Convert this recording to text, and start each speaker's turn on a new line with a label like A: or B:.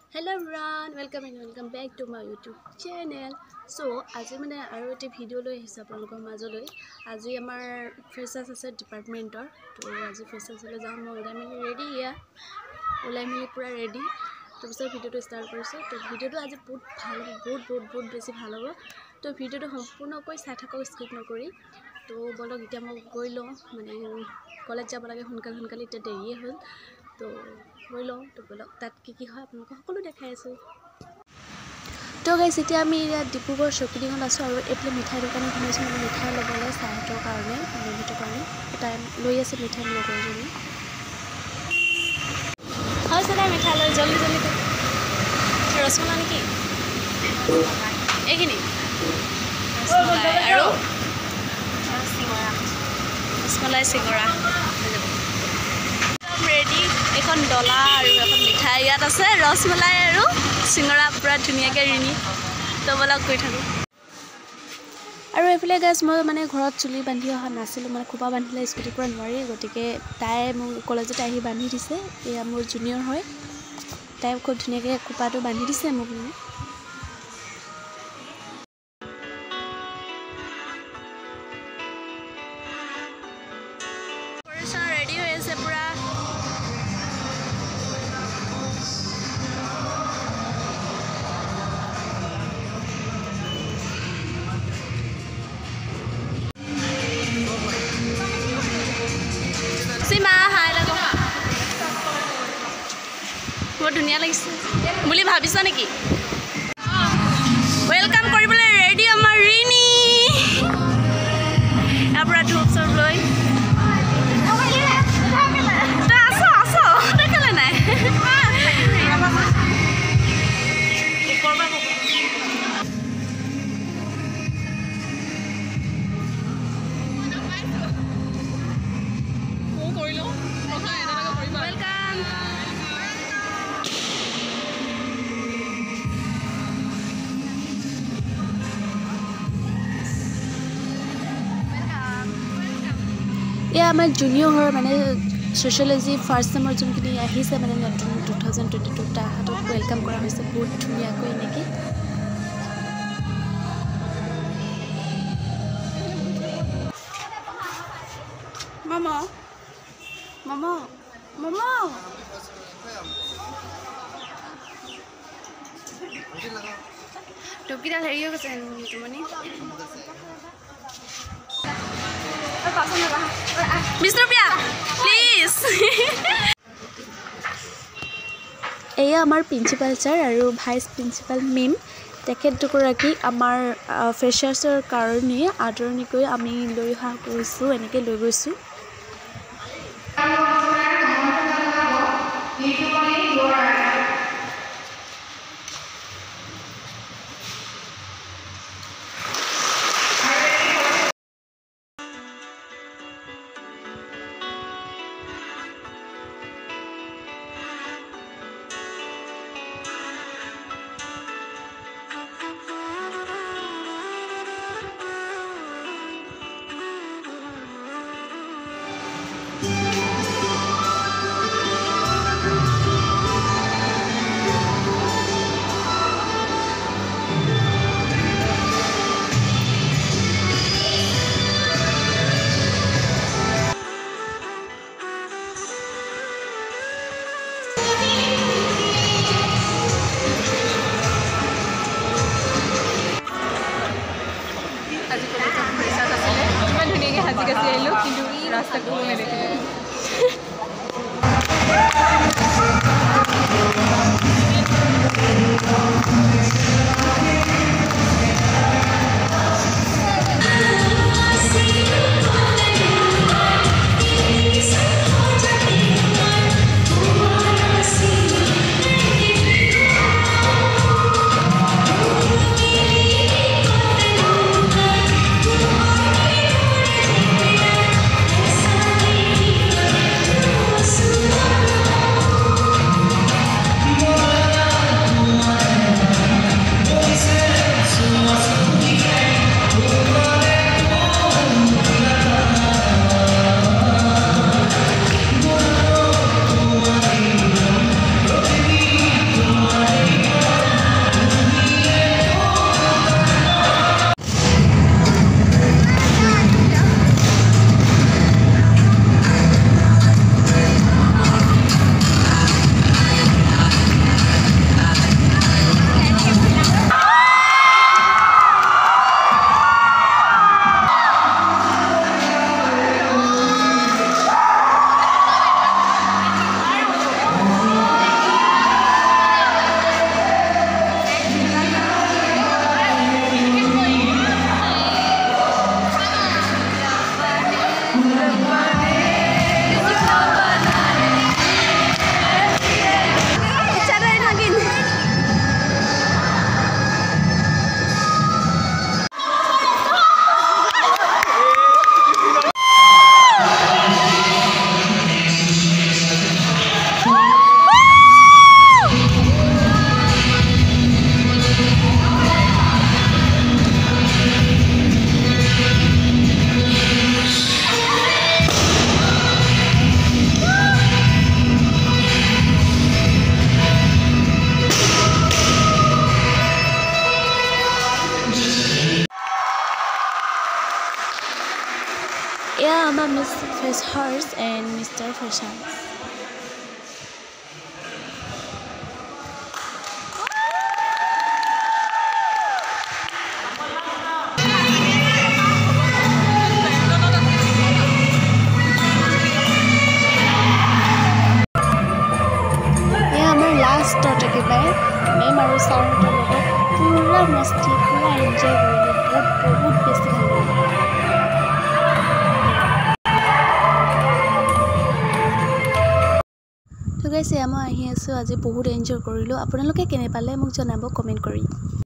A: Hello everyone, welcome back to my YouTube channel. So, as I mane aru ete video loi hisa apnalokor majoloi aji amar freshers ase department or to aji freshers le jam moi ulai mili ready ya ulai mili pura ready to bisar video to start korisu to video to aji বহুত বেছি ভাল হ'ব to video to সম্পূৰ্ণকৈ চাই থাকক skip নকৰি to bolok এতিয়া মই গৈ লও মানে কলেজ যাব লাগে সোনকালে এতিয়া দেৰিয়ে হ'ল তো গৈ লও তো bolok তাত কি হয় আপোনালোকক সকলো দেখাই আছো তো গাইস এতিয়া আমি ডিব্ৰুগড় চকিডিঙত আছো আৰু এপ্লে মিঠাই দোকানত সোমাইছো মানে মিঠাই ল'বলৈ চাহতৰ কাৰণে মিঠাইৰ কাৰণে এটা লৈ আছে মিঠাই লগৰজনী হয় সদা মিঠাই লৈ জলদি ৰসমলাই নেকি এইখিনি আৰু ৰসমলাই সিঙৰা ready এখন ডলা আৰু এখন মিঠাই ইয়াত আছে ৰসমলাই আৰু সিঙৰা পুৰা ধুনিয়াকে ৰিনি তো বলক গৈ থাকো আৰু এফালে গাইস মই মানে ঘৰত চুলি বান্ধি অহা নাছিল মানে খোপা বান্ধিলে স্কুটি পৰা নোৱাৰি গতিকে তাই মোক কলেজত আহি বান্ধি দিছে এয়া মোৰ জুনিয়ৰ হয় তাই খুব ধুনিয়াকে খোপাটো বান্ধি দিছে মোক ready হৈ আছে পুৰা সিমা হাই লাগো বহুত ধুনিয়া লাগিছে বুলি ভাবিছা নেকি ওয়েলকাম কৰিবলৈ ৰেডি আমাৰ ৰিনি আপুৰা ধূপ সব লৈ আমাৰ জুনিয়ৰ হয় মানে সোশিয়োলজি ফাৰ্স্ট সেমৰ যোনখিনি আহিছে মানে নতুন 2022 টা হাতত ওয়েলকাম কৰা হৈছে বহুত ধুনিয়াকৈ নেকি মামা টুকিটা হেৰি হৈ গৈছে তুমি Mr. Pia, please. এয়া আমাৰ প্ৰিন্সিপাল স্যাৰ আৰু ভাইস প্ৰিন্সিপাল মিম তেখেত দুগৰাকী আমাৰ ফ্ৰেছাৰ্ছৰ কাৰণে আদৰণিকৈ আমি লৈ অহা কৰিছো এনেকৈ লৈ গৈছো रास्ता को मेरे Yeah, I'm Miss Freshers and Mr. Freshers. Yeah, my last thought ekibai. Ma'am aru sir hotor logot pura masti, pura enjoy korilu. बहुत besti ভাল লাগিল. তো গাইছ মই আহি আছো আজি বহুত এনজয় কৰিলো আপোনালোকে কেনে পালে মোক জনাব কমেন্ট কৰি